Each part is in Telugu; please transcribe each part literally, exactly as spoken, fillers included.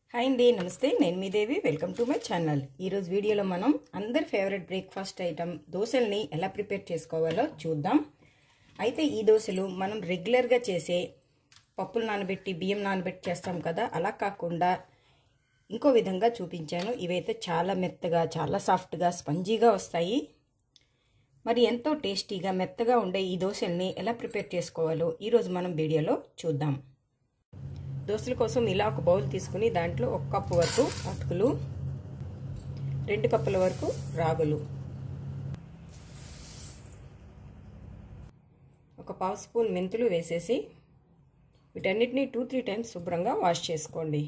హాయ్ అండి, నమస్తే. నేను మీ Devi. Welcome to my channel. ఈరోజు వీడియోలో మనం అందరి ఫేవరెట్ బ్రేక్ఫాస్ట్ ఐటమ్ దోశల్ని ఎలా ప్రిపేర్ చేసుకోవాలో చూద్దాం. అయితే ఈ దోశలు మనం రెగ్యులర్గా చేసే పప్పులు నానబెట్టి బియ్యం నానబెట్టి చేస్తాం కదా, అలా కాకుండా ఇంకో విధంగా చూపించాను. ఇవైతే చాలా మెత్తగా, చాలా సాఫ్ట్గా, స్పంజీగా వస్తాయి. మరి ఎంతో టేస్టీగా మెత్తగా ఉండే ఈ దోశల్ని ఎలా ప్రిపేర్ చేసుకోవాలో ఈరోజు మనం వీడియోలో చూద్దాం. దోశల కోసం ఇలా ఒక బౌల్ తీసుకుని దాంట్లో ఒక కప్పు వరకు అటుకులు, రెండు కప్పుల వరకు రాగులు, ఒక పావు స్పూన్ మెంతులు వేసేసి వీటన్నిటిని టూ త్రీ టైమ్స్ శుభ్రంగా వాష్ చేసుకోండి.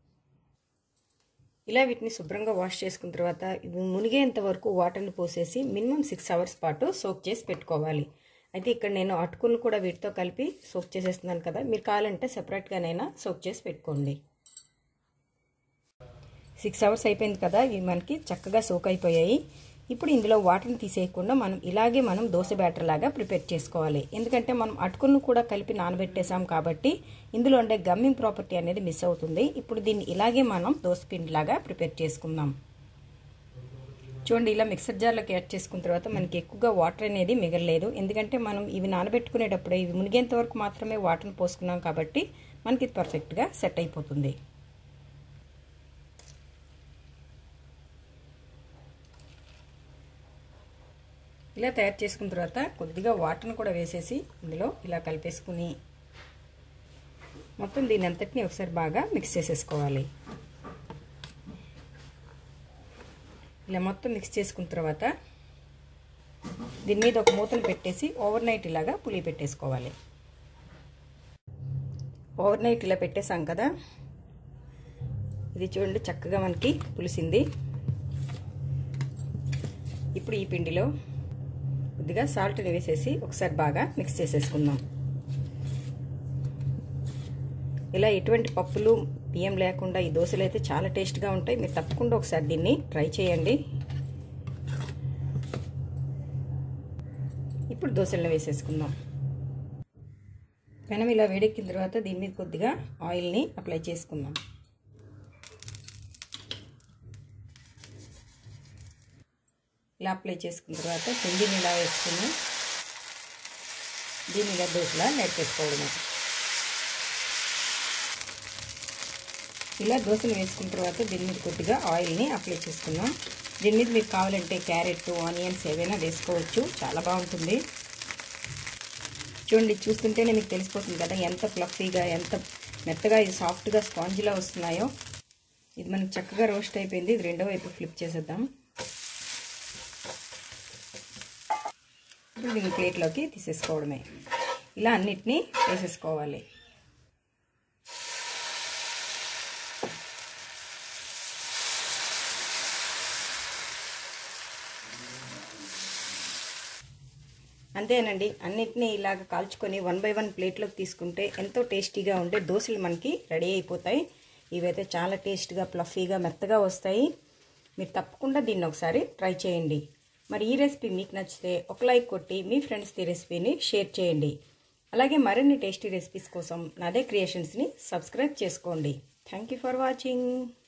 ఇలా వీటిని శుభ్రంగా వాష్ చేసుకున్న తర్వాత ఇవి మునిగేంత వరకు వాటర్ని పోసేసి మినిమం సిక్స్ అవర్స్ పాటు సోక్ చేసి పెట్టుకోవాలి. అయితే ఇక్కడ నేను అటుకులను కూడా వీటితో కలిపి సోక్ చేసేస్తున్నాను కదా, మీరు కావాలంటే సెపరేట్గానైనా సోక్ చేసి పెట్టుకోండి. సిక్స్ అవర్స్ అయిపోయింది కదా, ఇవి మనకి చక్కగా సోక్ అయిపోయాయి. ఇప్పుడు ఇందులో వాటర్ని తీసేయకుండా మనం ఇలాగే మనం దోశ బ్యాటర్ లాగా ప్రిపేర్ చేసుకోవాలి. ఎందుకంటే మనం అటుకులను కూడా కలిపి నానబెట్టేసాం కాబట్టి ఇందులో ఉండే గమ్మింగ్ ప్రాపర్టీ అనేది మిస్ అవుతుంది. ఇప్పుడు దీన్ని ఇలాగే మనం దోశ పిండి లాగా ప్రిపేర్ చేసుకుందాం. చూడండి, ఇలా మిక్సర్ జార్లోకి యాడ్ చేసుకున్న తర్వాత మనకి ఎక్కువగా వాటర్ అనేది మిగలలేదు. ఎందుకంటే మనం ఇవి నానబెట్టుకునేటప్పుడు ఇవి మునిగేంత వరకు మాత్రమే వాటర్ని పోసుకున్నాం కాబట్టి మనకి పర్ఫెక్ట్గా సెట్ అయిపోతుంది. ఇలా తయారు చేసుకున్న తర్వాత కొద్దిగా వాటర్ని కూడా వేసేసి ఇందులో ఇలా కలిపేసుకుని మొత్తం దీని అంతటిని ఒకసారి బాగా మిక్స్ చేసేసుకోవాలి. ఇలా మొత్తం మిక్స్ చేసుకున్న తర్వాత దీని మీద ఒక మూతను పెట్టేసి ఓవర్ నైట్ ఇలాగా పులి పెట్టేసుకోవాలి. ఓవర్ నైట్ ఇలా పెట్టేసాం కదా, ఇది చూడండి చక్కగా మనకి పులిసింది. ఇప్పుడు ఈ పిండిలో కొద్దిగా సాల్ట్ని వేసేసి ఒకసారి బాగా మిక్స్ చేసేసుకుందాం. ఇలా ఎటువంటి పప్పులు బియ్యం లేకుండా ఈ దోశలు అయితే చాలా టేస్ట్గా ఉంటాయి. మీరు తప్పకుండా ఒకసారి దీన్ని ట్రై చేయండి. ఇప్పుడు దోశలను వేసేసుకుందాం. పెనం ఇలా వేడెక్కిన తర్వాత దీని మీద కొద్దిగా ఆయిల్ని అప్లై చేసుకుందాం. ఇలా అప్లై చేసుకున్న తర్వాత పిండిని ఇలా వేసుకుని దీన్ని ఇలా దోశలా నడిపేసుకోవడమే. ఇలా దోశలు వేసుకున్న తర్వాత దీని మీద కొద్దిగా ఆయిల్ని అప్లై చేసుకుందాం. దీని మీద మీకు కావాలంటే క్యారెట్, ఆనియన్స్ ఏవైనా వేసుకోవచ్చు, చాలా బాగుంటుంది. చూడండి, చూస్తుంటేనే మీకు తెలిసిపోతుంది కదా ఎంత ఫ్లఫీగా, ఎంత మెత్తగా, ఇది సాఫ్ట్గా స్పాంజిలా వస్తున్నాయో. ఇది మనకు చక్కగా రోస్ట్ అయిపోయింది. ఇది రెండో వైపు ఫ్లిప్ చేసేద్దాం. ఇప్పుడు దీన్ని ప్లేట్లోకి తీసేసుకోవడమే. ఇలా అన్నిటినీ వేసేసుకోవాలి. అంతేనండి, అన్నిటినీ ఇలాగ కాల్చుకొని వన్ బై వన్ ప్లేట్లోకి తీసుకుంటే ఎంతో టేస్టీగా ఉండే దోశలు మనకి రెడీ అయిపోతాయి. ఇవైతే చాలా టేస్ట్గా, ఫ్లఫీగా, మెత్తగా వస్తాయి. మీరు తప్పకుండా దీన్ని ఒకసారి ట్రై చేయండి. మరి ఈ రెసిపీ మీకు నచ్చితే ఒక లైక్ కొట్టి మీ ఫ్రెండ్స్కి ఈ రెసిపీని షేర్ చేయండి. అలాగే మరిన్ని టేస్టీ రెసిపీస్ కోసం నాదే క్రియేషన్స్ని సబ్స్క్రైబ్ చేసుకోండి. Thank you for watching.